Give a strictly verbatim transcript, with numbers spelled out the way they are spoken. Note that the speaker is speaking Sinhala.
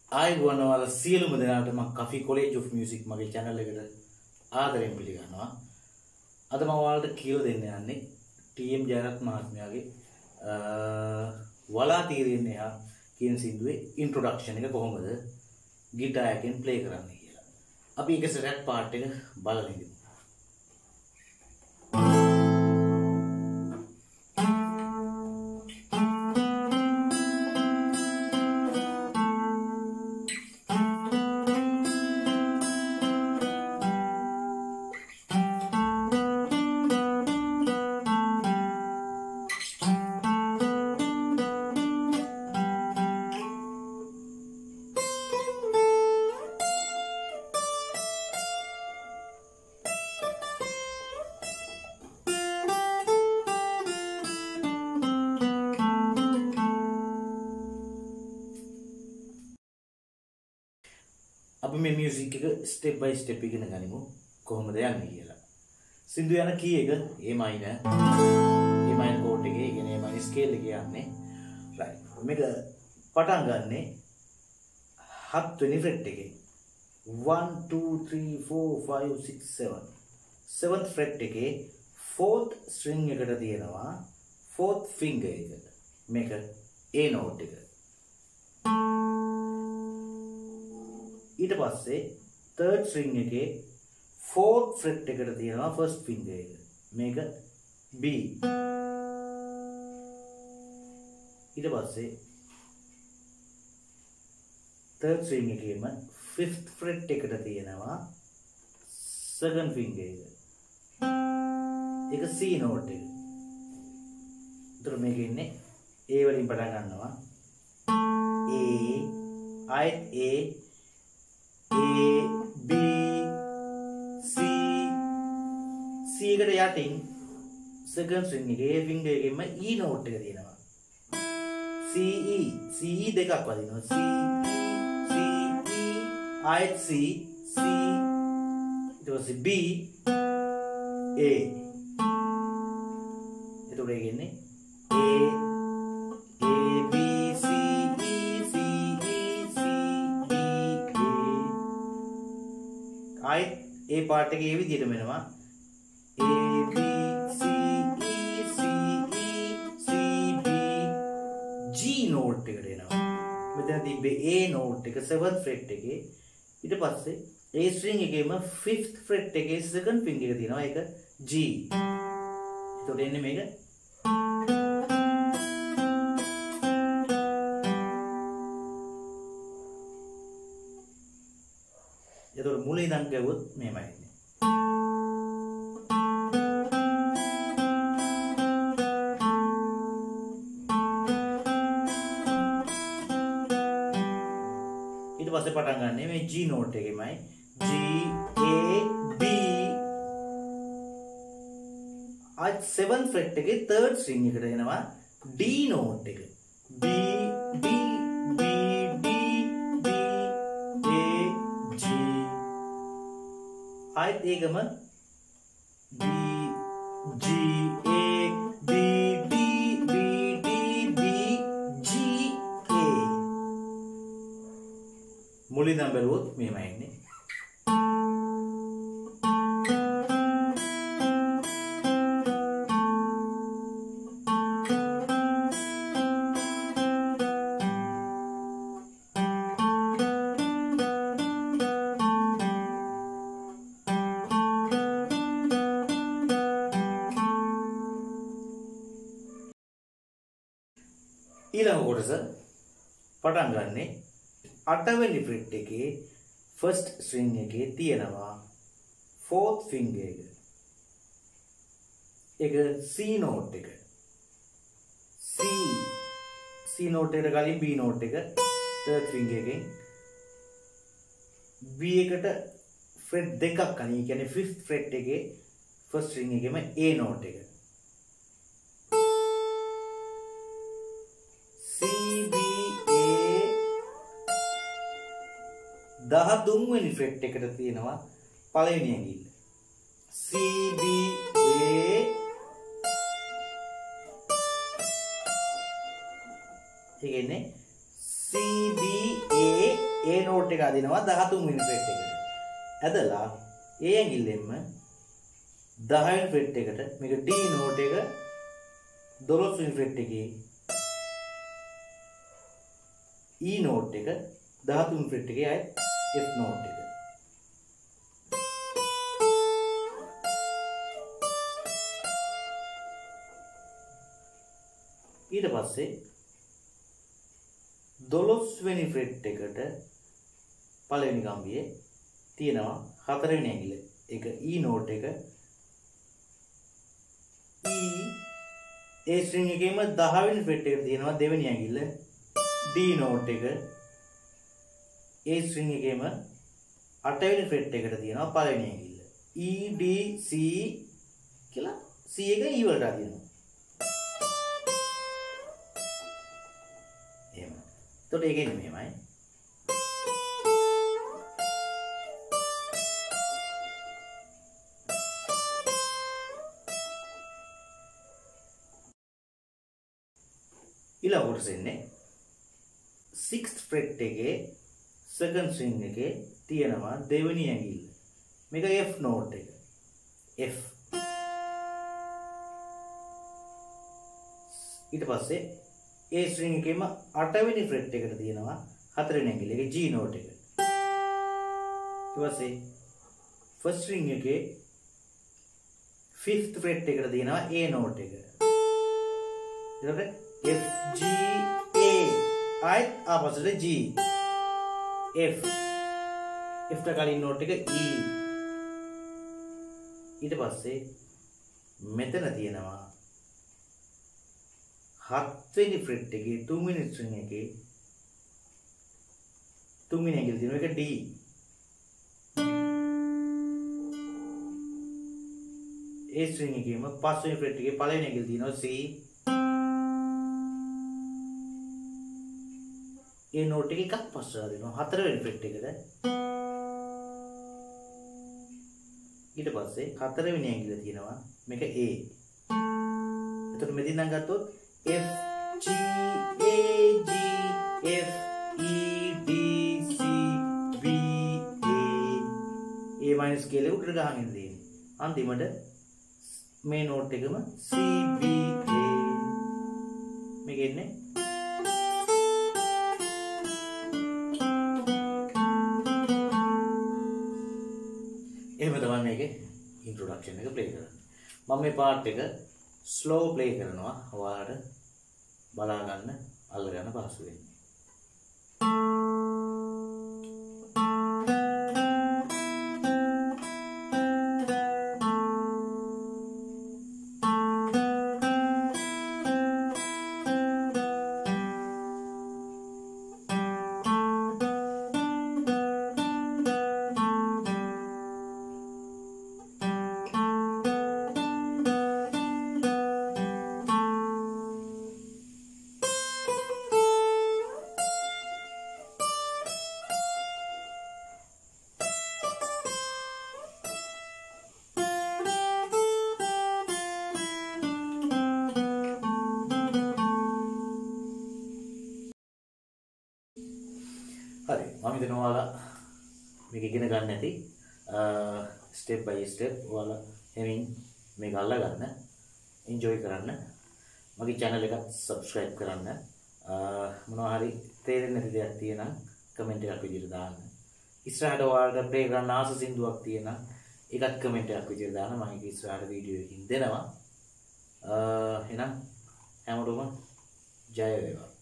ආයුබෝවන් ඔයාලා සියලුම දෙනාට මම කෆි කොලෙජ් ඔෆ් මියුසික් මගේ channel එකට ආදරෙන් පිළිගන්නවා. අද මම ඔයාලට කියලා දෙන්න යන්නේ ටී.එම්. ජයරත් මහත්මයාගේ වලා තීරින් එහා කියන සින්දුවේ ඉන්ට්‍රොඩක්ෂන් එක කොහොමද ගිටාර් එකෙන් ප්ලේ කරන්නේ කියලා. අපි එක සැරයක් පාර්ට් එක බලලා ඉඳිමු. අපි මේ මියුසික් එක ස්ටෙප් බයි ස්ටෙප් ඉගෙන ගනිමු කොහොමද යන්නේ කියලා. සින්දු යන කී එක A minor A minor chord එකේ ඉගෙන A minor scale එකේ යන්නේ. right. මේක පටන් ගන්නෙ හත් වෙනි fret එකේ. one two three four five six seven. seventh fret එකේ fourth string එකට තියෙනවා fourth finger එක. මේක A note එක. ඊට පස්සේ third string එකේ fourth fret එකට තියෙනවා first finger එක. මේක B. ඊට පස්සේ third string එකේම fifth fret එකට තියෙනවා second finger එක. ඒක C note එක. ඒතර මේක ඉන්නේ A වලින් පටන් ගන්නවා. A I A A B C C එකට යටින් second string එකේ A finger එකෙන්ම E note එක තියෙනවා. C E C E දෙකක් වදිනවා. C E C E I C C ඊට පස්සේ B A. එතකොට ඒකන්නේ A A B C E C E C B A. ආයෙත් ඒ පාර්ට් එකේ මේ විදිහටම එනවා A B C E C E C B G note එකට එනවා. මෙතන තිබ්බේ A note එක seventh fret එකේ. ඊට පස්සේ A string එකේම fifth fret එකේ second finger එක තියෙනවා. ඒක G. එතකොට එන්නේ මේක එතකොට මුල ඉඳන් ගවුවොත් මෙහෙමයි ඉන්නේ. ඊට පස්සේ පටන් ගන්න මේ G note එකෙමයි G A B. අත් seventh fret එකේ third string එකට එනවා D note එක. B D B D B A G. ආයෙත් ඒකම B G A B D B D B G A. මුලින්ම බැලුවොත් මෙහෙමයි ඉන්නේ. ඊළඟ කොටස පටන් ගන්නෙ අටවෙනි fret එකේ first string එකේ තියෙනවා fourth finger එක. ඒක C note එක. C C note එකට කලින් B note එක third finger එකෙන් B එකට fret දෙකක් කලින්. ඒ කියන්නේ fifth fret එකේ first string එකේම A note එක. දහතුන් වෙනි fret එකට තියෙනවා පළවෙනි ඇඟිල්ල. C B A. ඒ කියන්නේ C B A A note එක අදිනවා දහතුන් වෙනි fret එකට. ඇදලා A ඇඟිල්ලෙන්ම දහ වෙනි fret එකට මේක D note එක දොළොස් වෙනි fret එකේ E note එක දහතුන් වෙනි fret එකේ අය F note එක. ඊට පස්සේ දොළොස් වෙනි fret එකට පළවෙනි කම්බියේ තියෙනවා හතර වෙනි ඇඟිල්ල. ඒක E note එක E A string එකේම දහ වෙනි fret එකට තියෙනවා දෙවෙනි ඇඟිල්ල. D note එක A string එකේම අට වෙනි fret එකට තියෙනවා පළවෙනි ඇඟිල්ල. E D C කියලා C එක E වලට අදිනවා. එහෙම. එතකොට ඒකෙන්නේ මෙහෙමයි. ඊළඟ කොටස එන්නේ sixth fret එකේ second string එකේ තියෙනවා දෙවෙනි ඇඟිල්ල. මේක F note එක. F. ඊට පස්සේ A string එකේම අට වෙනි fret එකට තියෙනවා හතරවෙනි ඇඟිල්ල. ඒක G note එක. ඊට පස්සේ first string එකේ fifth fret එකට තියෙනවා A note එක. ඊට F G A ආයෙත් ආපස්සට G F F ට කලින් note එක E. ඊට පස්සේ මෙතන තියෙනවා හත්වෙනි fret එකේ තුන්වෙනි string එකේ තුන්වෙනි ඇඟිල්ල තියෙනවා ඒක D. A string එකේම පස්වෙනි fret එකේ පළවෙනි ඇඟිල්ල තියෙනවා C. ඒ note එක එකක් පස්සට දෙනවා හතරවෙනි fret එකට. ඊට පස්සේ හතරවෙනි ඇඟිල්ල තියෙනවා මේක A. එතකොට මෙතන නම් ගත්තොත් F G A G F E D C B A A minus කියලා උඩට ගහගෙන ඉන්නේ. අන්තිමට මේ note එකම C B A මේක එන්නේ එහෙම තමයි මේකේ introduction එක play කරන්නේ. මම මේ part එක slow play කරනවා. ඔයාලට බලා ගන්න, අල්ල ගන්න පහසු වෙන්න. හරි මම හිතනවා ඔයාලා මේක ඉගෙන ගන්න ඇති ස්ටෙප් බයි ස්ටෙප් ඔයාලා හැමින් මේක අල්ලා ගන්න එන්ජොයි කරන්න මගේ channel එකත් subscribe කරන්න මොනවා හරි තේරෙන්නේ නැති දෙයක් තියෙනම් කමෙන්ට් එකක් විදිහට දාන්න ඉස්සරහට ඔයාලට ප්ලේ කරන්න ආස සින්දුවක් තියෙනම් ඒකත් කමෙන්ට් එකක් විදිහට දාන්න මම ඒක ඉස්සරහට වීඩියෝ එකකින් දෙනවා එහෙනම් හැමෝටම ජය වේවා